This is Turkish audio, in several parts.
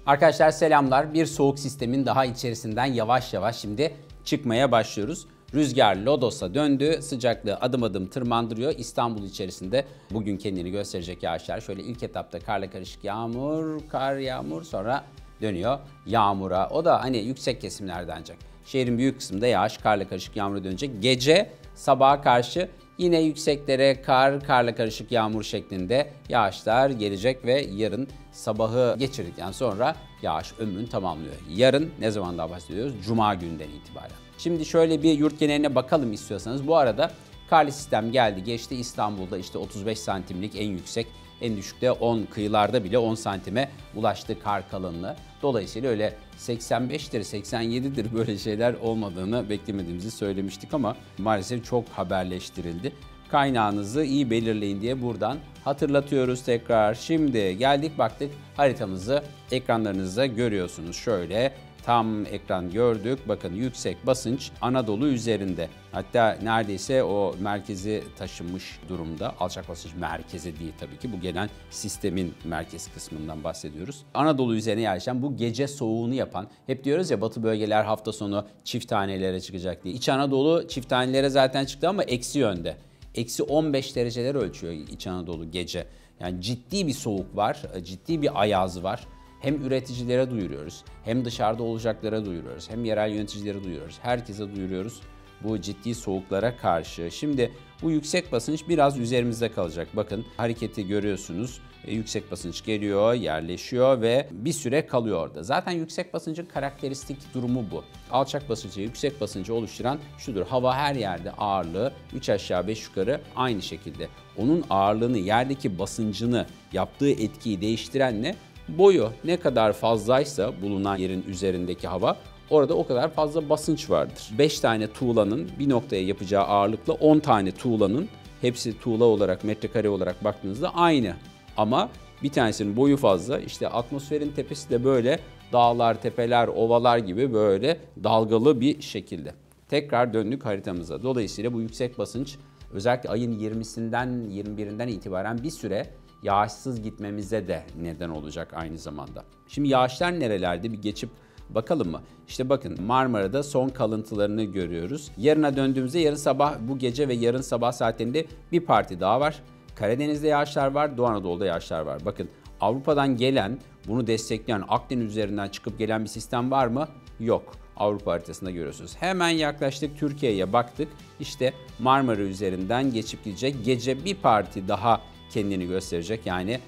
Arkadaşlar selamlar. Bir soğuk sistemin daha içerisinden yavaş yavaş şimdi çıkmaya başlıyoruz. Rüzgar lodosa döndü, sıcaklığı adım adım tırmandırıyor. İstanbul içerisinde bugün kendini gösterecek yağışlar. Şöyle ilk etapta karla karışık yağmur, kar yağmur, sonra dönüyor yağmura. O da hani yüksek kesimlerde ancak. Şehrin büyük kısmında yağış, karla karışık yağmura dönecek. Gece sabaha karşı yine yükseklere kar, karla karışık yağmur şeklinde yağışlar gelecek ve yarın sabahı geçirdikten sonra yağış ömrünü tamamlıyor. Yarın ne zamandan bahsediyoruz? Cuma günden itibaren. Şimdi şöyle bir yurt geneline bakalım istiyorsanız. Bu arada karlı sistem geldi geçti. İstanbul'da işte 35 santimlik en yüksek, en düşükte 10, kıyılarda bile 10 santime ulaştı kar kalınlığı. Dolayısıyla öyle 85'tir, 87'dir böyle şeyler olmadığını beklemediğimizi söylemiştik ama maalesef çok haberleştirildi. Kaynağınızı iyi belirleyin diye buradan hatırlatıyoruz tekrar. Şimdi geldik baktık haritamızı ekranlarınızda görüyorsunuz. Şöyle tam ekran gördük. Bakın yüksek basınç Anadolu üzerinde. Hatta neredeyse o merkezi taşınmış durumda. Alçak basınç merkezi değil tabii ki. Bu gelen sistemin merkez kısmından bahsediyoruz. Anadolu üzerine yerleşen bu gece soğuğunu yapan, hep diyoruz ya batı bölgeler hafta sonu çift tanelere çıkacak diye. İç Anadolu çift tanelere zaten çıktı ama eksi yönde. Eksi 15 dereceler ölçüyor İç Anadolu gece. Yani ciddi bir soğuk var, ciddi bir ayaz var. Hem üreticilere duyuruyoruz, hem dışarıda olacaklara duyuruyoruz, hem yerel yöneticilere duyuruyoruz, herkese duyuruyoruz bu ciddi soğuklara karşı. Şimdi bu yüksek basınç biraz üzerimizde kalacak. Bakın hareketi görüyorsunuz. Yüksek basınç geliyor, yerleşiyor ve bir süre kalıyor orada. Zaten yüksek basıncın karakteristik durumu bu. Alçak basıncı, yüksek basıncı oluşturan şudur. Hava her yerde ağırlığı 3 aşağı 5 yukarı aynı şekilde. Onun ağırlığını, yerdeki basıncını, yaptığı etkiyi değiştiren ne? Boyu ne kadar fazlaysa bulunan yerin üzerindeki hava, orada o kadar fazla basınç vardır. 5 tane tuğlanın bir noktaya yapacağı ağırlıkla 10 tane tuğlanın, hepsi tuğla olarak, metrekare olarak baktığınızda aynı. Ama bir tanesinin boyu fazla, işte atmosferin tepesi de böyle dağlar, tepeler, ovalar gibi böyle dalgalı bir şekilde. Tekrar döndük haritamıza. Dolayısıyla bu yüksek basınç özellikle ayın 20'sinden 21'inden itibaren bir süre yağışsız gitmemize de neden olacak aynı zamanda. Şimdi yağışlar nerelerde bir geçip bakalım mı? İşte bakın Marmara'da son kalıntılarını görüyoruz. Yarına döndüğümüzde yarın sabah, bu gece ve yarın sabah saatlerinde bir parti daha var. Karadeniz'de yağışlar var, Doğu Anadolu'da yağışlar var. Bakın Avrupa'dan gelen, bunu destekleyen, Akdeniz üzerinden çıkıp gelen bir sistem var mı? Yok. Avrupa haritasında görüyorsunuz. Hemen yaklaştık, Türkiye'ye baktık. İşte Marmara üzerinden geçip gidecek. Gece bir parti daha kendini gösterecek. Yani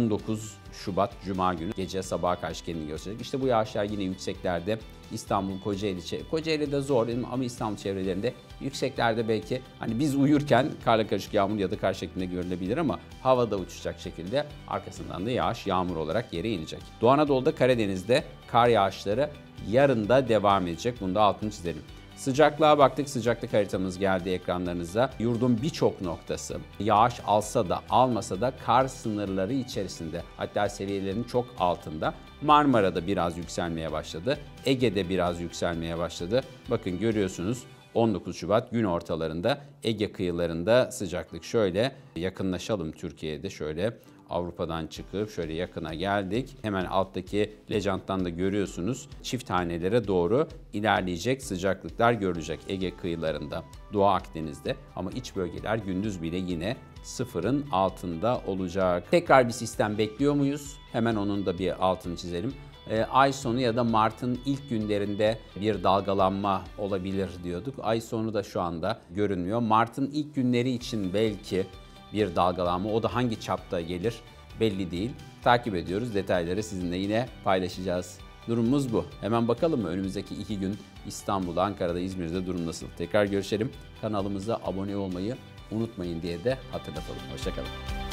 19 Şubat Cuma günü gece sabaha karşı kendini gösterecek. İşte bu yağışlar yine yükseklerde. İstanbul, Kocaeli'de zor ama İstanbul çevrelerinde yükseklerde belki hani biz uyurken karla karışık yağmur ya da kar şeklinde görülebilir ama havada uçacak şekilde arkasından da yağış, yağmur olarak yere inecek. Doğu Anadolu'da, Karadeniz'de kar yağışları yarın da devam edecek. Bunu da altını çizelim. Sıcaklığa baktık. Sıcaklık haritamız geldi ekranlarınıza. Yurdun birçok noktası yağış alsa da almasa da kar sınırları içerisinde, hatta seviyelerin çok altında. Marmara'da biraz yükselmeye başladı. Ege'de biraz yükselmeye başladı. Bakın görüyorsunuz 19 Şubat gün ortalarında Ege kıyılarında sıcaklık şöyle yakınlaşalım, Türkiye'de şöyle Avrupa'dan çıkıp şöyle yakına geldik. Hemen alttaki lejanttan da görüyorsunuz çift hanelere doğru ilerleyecek sıcaklıklar görülecek Ege kıyılarında, Doğu Akdeniz'de ama iç bölgeler gündüz bile yine sıfırın altında olacak. Tekrar bir sistem bekliyor muyuz? Hemen onun da bir altını çizelim. Ay sonu ya da Mart'ın ilk günlerinde bir dalgalanma olabilir diyorduk. Ay sonu da şu anda görünmüyor. Mart'ın ilk günleri için belki bir dalgalanma, o da hangi çapta gelir belli değil. Takip ediyoruz, detayları sizinle yine paylaşacağız. Durumumuz bu. Hemen bakalım mı önümüzdeki 2 gün İstanbul'da, Ankara'da, İzmir'de durum nasıl? Tekrar görüşelim. Kanalımıza abone olmayı unutmayın diye de hatırlatalım. Hoşça kalın.